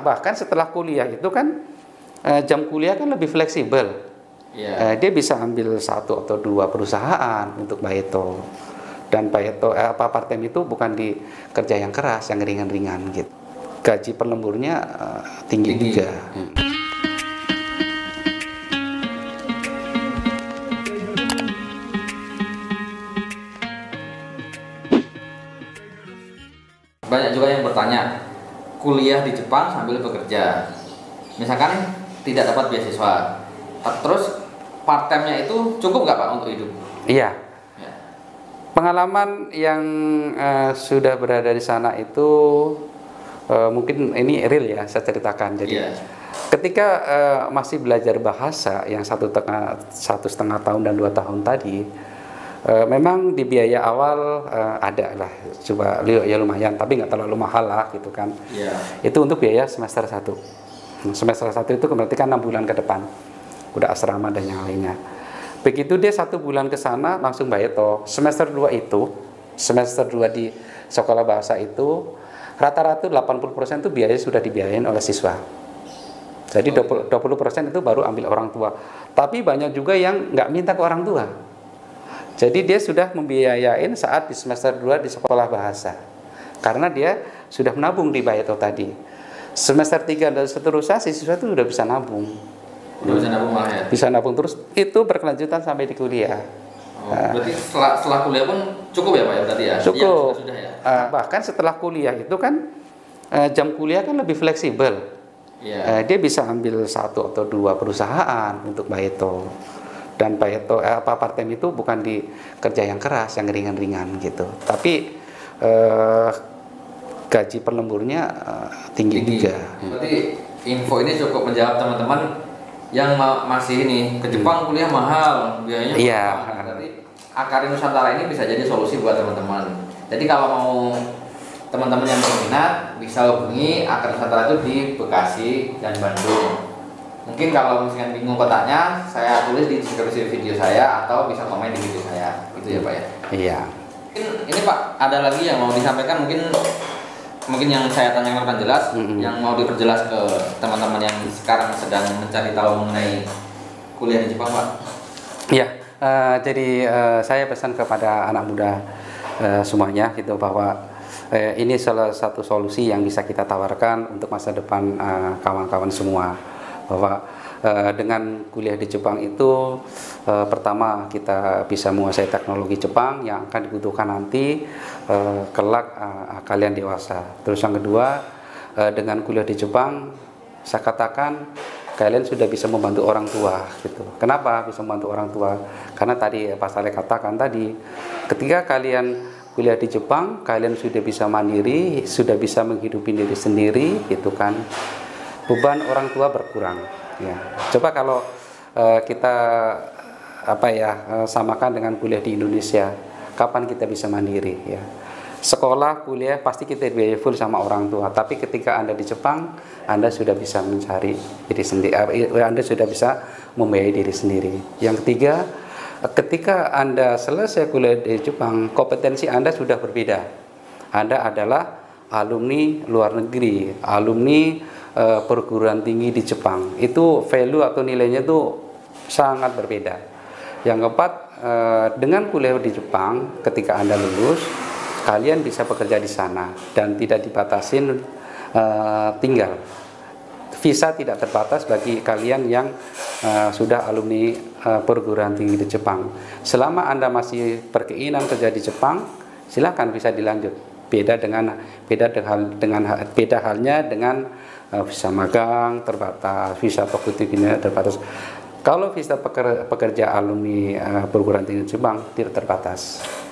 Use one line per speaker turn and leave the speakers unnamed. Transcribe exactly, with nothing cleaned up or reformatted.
bahkan setelah kuliah itu kan eh, jam kuliah kan lebih fleksibel.
Yeah.
Eh, dia bisa ambil satu atau dua perusahaan untuk Baheto. Dan Baheto eh, apa part time itu bukan di kerja yang keras, yang ringan-ringan gitu. Gaji per lemburnya eh, tinggi, tinggi juga. Hmm.
Banyak juga yang bertanya, kuliah di Jepang sambil bekerja, misalkan tidak dapat beasiswa, terus part time-nya itu cukup nggak Pak untuk hidup?
Iya.
Ya.
Pengalaman yang uh, sudah berada di sana itu uh, mungkin ini real ya, saya ceritakan. Jadi
yeah.
ketika uh, masih belajar bahasa yang satu setengah satu setengah tahun dan dua tahun tadi, uh, memang di biaya awal uh, ada lah, coba ya lumayan, tapi nggak terlalu mahal lah gitu kan.
Yeah.
Itu untuk biaya semester satu. Semester satu itu berarti kan enam bulan ke depan, udah asrama dan yang lainnya. Begitu dia satu bulan ke sana langsung Baheto. Semester dua itu, semester dua di sekolah bahasa itu rata-rata delapan puluh persen itu biaya sudah dibiayain oleh siswa. Jadi dua puluh persen itu baru ambil orang tua. Tapi banyak juga yang nggak minta ke orang tua. Jadi dia sudah membiayain saat di semester dua di sekolah bahasa. Karena dia sudah menabung di Baheto tadi. Semester tiga dan seterusnya siswa itu sudah bisa nabung.
Udah bisa nabung malah ya?
Bisa nabung terus, itu berkelanjutan sampai di kuliah.
Oh, berarti setelah, setelah kuliah pun cukup ya Pak ya berarti ya?
Cukup.
Ya, sudah, sudah ya?
Uh, bahkan setelah kuliah itu kan uh, jam kuliah kan lebih fleksibel.
Yeah.
Uh, dia bisa ambil satu atau dua perusahaan untuk Baheto. Dan Baheto eh, apa part time itu bukan di kerja yang keras, yang ringan-ringan gitu. Tapi uh, gaji per lemburnya uh, tinggi, tinggi juga.
Berarti info ini cukup menjawab teman-teman yang ma masih ini ke Jepang hmm. kuliah mahal, biayanya
iya.
mahal. Berarti Akari Nusantara ini bisa jadi solusi buat teman-teman. Jadi kalau mau teman-teman yang berminat bisa hubungi Akari Nusantara itu di Bekasi dan Bandung. Mungkin kalau misalnya bingung kotaknya, saya tulis di deskripsi video saya atau bisa komen di video saya. Itu ya Pak ya?
Iya.
Mungkin ini Pak, ada lagi yang mau disampaikan mungkin mungkin yang saya tanyakan akan jelas, mm-hmm. yang mau diperjelas ke teman-teman yang sekarang sedang mencari tahu mengenai kuliah di Jepang Pak?
Iya, uh, jadi uh, saya pesan kepada anak muda uh, semuanya gitu bahwa uh, ini salah satu solusi yang bisa kita tawarkan untuk masa depan kawan-kawan uh, semua. Bahwa uh, dengan kuliah di Jepang itu uh, pertama kita bisa menguasai teknologi Jepang yang akan dibutuhkan nanti uh, kelak uh, kalian dewasa. Terus yang kedua, uh, dengan kuliah di Jepang saya katakan kalian sudah bisa membantu orang tua gitu. Kenapa bisa membantu orang tua? Karena tadi Pak Saleh katakan tadi, ketika kalian kuliah di Jepang, kalian sudah bisa mandiri, sudah bisa menghidupi diri sendiri gitu kan. Beban orang tua berkurang ya. Coba kalau uh, kita apa ya uh, samakan dengan kuliah di Indonesia, kapan kita bisa mandiri ya? Sekolah, kuliah pasti kita dibiayai full sama orang tua, tapi ketika Anda di Jepang, Anda sudah bisa mencari diri sendiri, uh, Anda sudah bisa membiayai diri sendiri. Yang ketiga, ketika Anda selesai kuliah di Jepang, kompetensi Anda sudah berbeda. Anda adalah alumni luar negeri, alumni Uh, perguruan tinggi di Jepang, itu value atau nilainya itu sangat berbeda. Yang keempat, uh, dengan kuliah di Jepang, ketika Anda lulus, kalian bisa bekerja di sana dan tidak dibatasin uh, tinggal. Visa tidak terbatas bagi kalian yang uh, sudah alumni uh, perguruan tinggi di Jepang. Selama Anda masih berkeinginan kerja di Jepang, silakan bisa dilanjut. Beda dengan beda dengan dengan beda halnya dengan Uh, visa magang terbatas, visa fakultinya terbatas. Kalau visa pekerja, pekerja alumni uh, perguruan tinggi Jepang tidak terbatas.